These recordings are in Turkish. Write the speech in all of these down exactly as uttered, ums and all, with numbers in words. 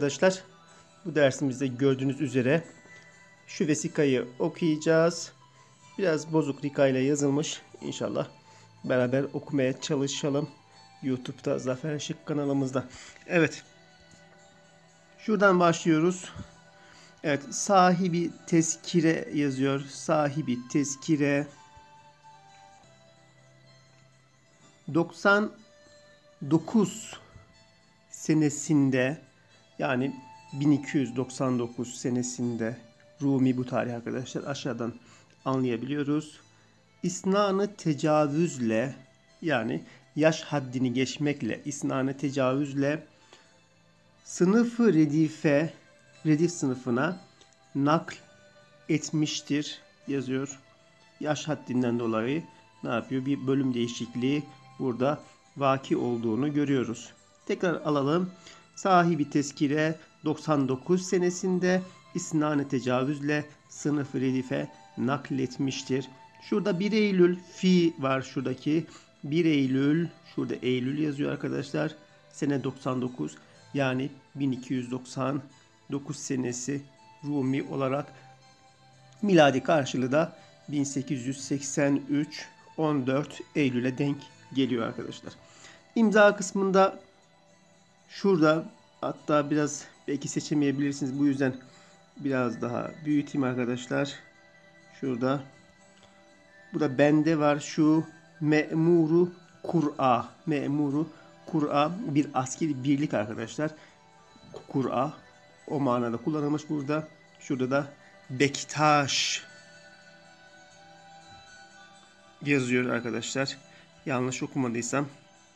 arkadaşlar. Bu dersimizde gördüğünüz üzere şu vesikayı okuyacağız. Biraz bozuk rikayla yazılmış. İnşallah beraber okumaya çalışalım. YouTube'da Zafer Şık kanalımızda. Evet. Şuradan başlıyoruz. Evet. Sahibi tezkire yazıyor. Sahibi tezkire. doksan dokuz senesinde, yani bin iki yüz doksan dokuz senesinde, Rumi bu tarih arkadaşlar, aşağıdan anlayabiliyoruz. İsnanı tecavüzle, yani yaş haddini geçmekle, isnanı tecavüzle sınıfı redife, redif sınıfına nakl etmiştir yazıyor. Yaş haddinden dolayı ne yapıyor? Bir bölüm değişikliği burada vaki olduğunu görüyoruz. Tekrar alalım. Sahibi tezkire doksan dokuz senesinde isnane tecavüzle sınıf-ı redife nakletmiştir. Şurada bir Eylül fi var şuradaki. bir Eylül, şurada Eylül yazıyor arkadaşlar. Sene doksan dokuz, yani bin iki yüz doksan dokuz senesi Rumi olarak, miladi karşılığı da bin sekiz yüz seksen üç on dört Eylül'e denk geliyor arkadaşlar. İmza kısmında şurada, hatta biraz belki seçemeyebilirsiniz. Bu yüzden biraz daha büyüteyim arkadaşlar. Şurada. Bu da bende var. Şu memuru Kur'a. Memuru Kur'a bir askeri birlik arkadaşlar. Kur'a o manada kullanılmış burada. Şurada da Bektaş yazıyor arkadaşlar. Yanlış okumadıysam.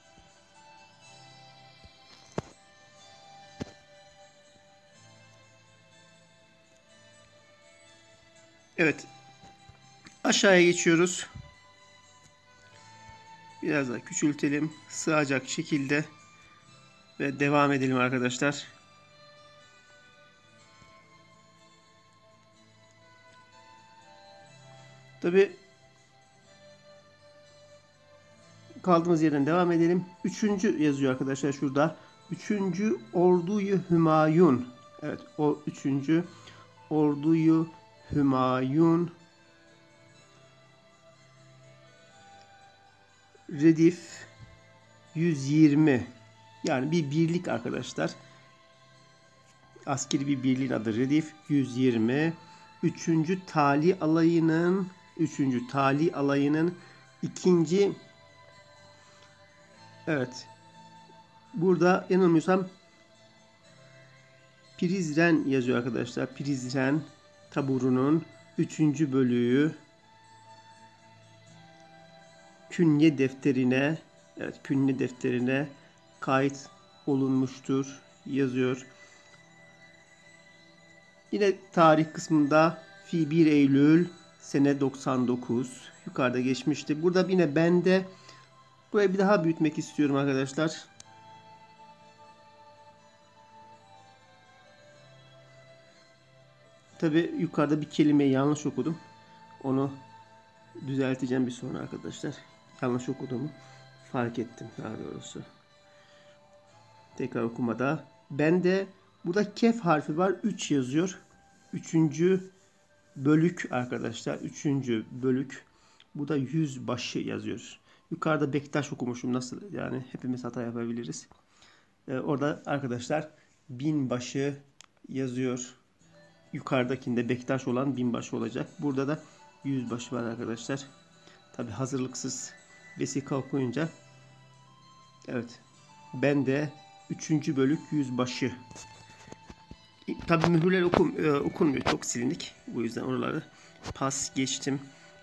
Evet. Aşağıya geçiyoruz. Biraz daha küçültelim. Sığacak şekilde ve devam edelim arkadaşlar. Tabi kaldığımız yerden devam edelim. Üçüncü yazıyor arkadaşlar şurada. Üçüncü orduyu Hümayun. Evet, o üçüncü orduyu Hümayun redif yüz yirmi, yani bir birlik arkadaşlar. Askeri bir birliğin adı redif yüz yirmi. Üçüncü tali alayının üçüncü tali alayının ikinci, evet, burada yanılmıyorsam Prizren yazıyor arkadaşlar. Prizren taburunun üçüncü bölüğü künye defterine, evet, künye defterine kayıt olunmuştur yazıyor. Yine tarih kısmında fi bir Eylül sene doksan dokuz yukarıda geçmişti. Burada yine bende, burayı bir daha büyütmek istiyorum arkadaşlar. Tabi yukarıda bir kelimeyi yanlış okudum. Onu düzelteceğim bir sonra arkadaşlar. Yanlış okuduğumu fark ettim daha doğrusu. Tekrar okumada. Bende burada kef harfi var. üç yazıyor. Üçüncü bölük arkadaşlar. Üçüncü bölük. Bu da yüzbaşı yazıyor. Yukarıda Bektaş okumuşum. Nasıl? Yani hepimiz hata yapabiliriz. Ee, orada arkadaşlar binbaşı yazıyor. Yukarıdakinde Bektaş olan binbaşı olacak. Burada da yüzbaşı var arkadaşlar. Tabi hazırlıksız vesika okuyunca, evet, ben de üçüncü bölük yüzbaşı. Tabi mühürler okum, e, okunmuyor. Çok silinik. Bu yüzden oraları pas geçtim.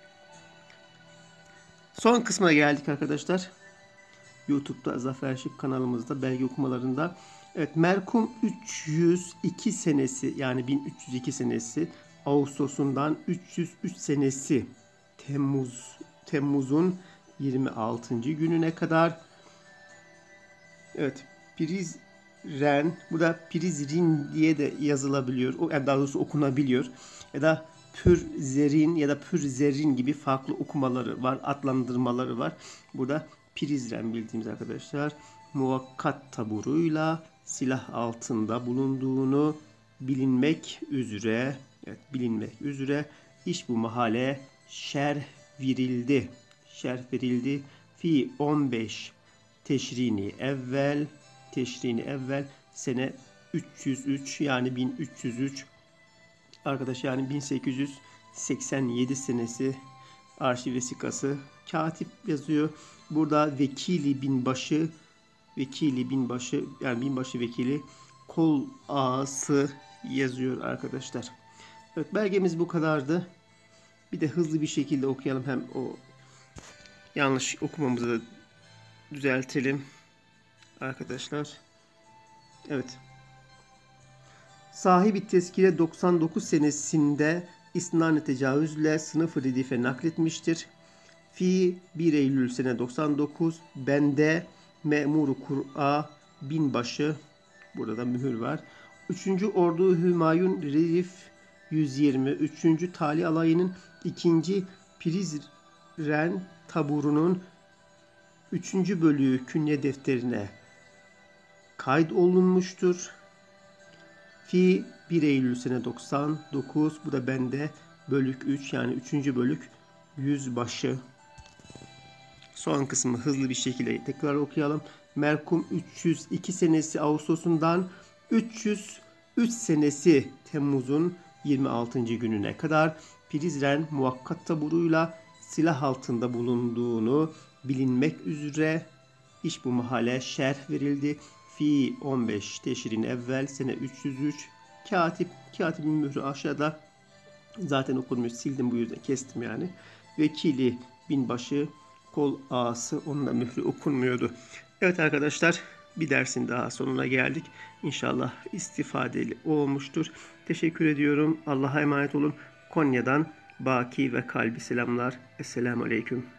Son kısmına geldik arkadaşlar. YouTube'da Zafer Şık kanalımızda belge okumalarında. Evet, merkum üç yüz iki senesi, yani bin üç yüz iki senesi Ağustos'undan üç yüz üç senesi Temmuz Temmuz'un yirmi altıncı gününe kadar. Evet, Prizren, bu da Prizrin diye de yazılabiliyor. Yani daha doğrusu okunabiliyor. Ya da Pürzerin ya da Pürzerin gibi farklı okumaları var, adlandırmaları var. Burada Prizren bildiğimiz arkadaşlar muvakkat taburuyla silah altında bulunduğunu bilinmek üzere, evet bilinmek üzere iş bu mahale şerh verildi. Şerh verildi. Fi on beş teşrini evvel, teşrini evvel sene üç yüz üç yani bin üç yüz üç arkadaş yani bin sekiz yüz seksen yedi senesi arşiv vesikası. Katip yazıyor. Burada vekili binbaşı, vekili binbaşı yani binbaşı vekili kol ağası yazıyor arkadaşlar. Evet, belgemiz bu kadardı. Bir de hızlı bir şekilde okuyalım, hem o yanlış okumamızı da düzeltelim arkadaşlar. Evet. Sahibi tezkire doksan dokuz senesinde isnan-ı tecavüzle sınıf-ı redife nakletmiştir. Fi bir Eylül sene doksan dokuz bende memuru Kur'a binbaşı, burada mühür var. üçüncü Ordu Hümayun Redif yüz yirmi üçüncü Tali Alayı'nın ikinci Prizren taburunun üçüncü bölüğü künye defterine kaydolunmuştur. Fi bir Eylül sene doksan dokuz, bu da bende bölük üç yani üçüncü bölük yüzbaşı. Son kısmı hızlı bir şekilde tekrar okuyalım. Merkum üç yüz iki senesi Ağustos'undan üç yüz üç senesi Temmuz'un yirmi altıncı gününe kadar Prizren muvakkat taburuyla silah altında bulunduğunu bilinmek üzere iş bu mahale şerh verildi. Fi on beş teşrin evvel sene üç yüz üç. Katip, katibin mührü aşağıda. Zaten okunmuyor. Sildim, bu yüzden kestim yani. Vekili binbaşı kol ağası, onun da mührü okunmuyordu. Evet arkadaşlar, bir dersin daha sonuna geldik. İnşallah istifadeli olmuştur. Teşekkür ediyorum. Allah'a emanet olun. Konya'dan Baki ve Kalbi selamlar. Esselamu Aleyküm.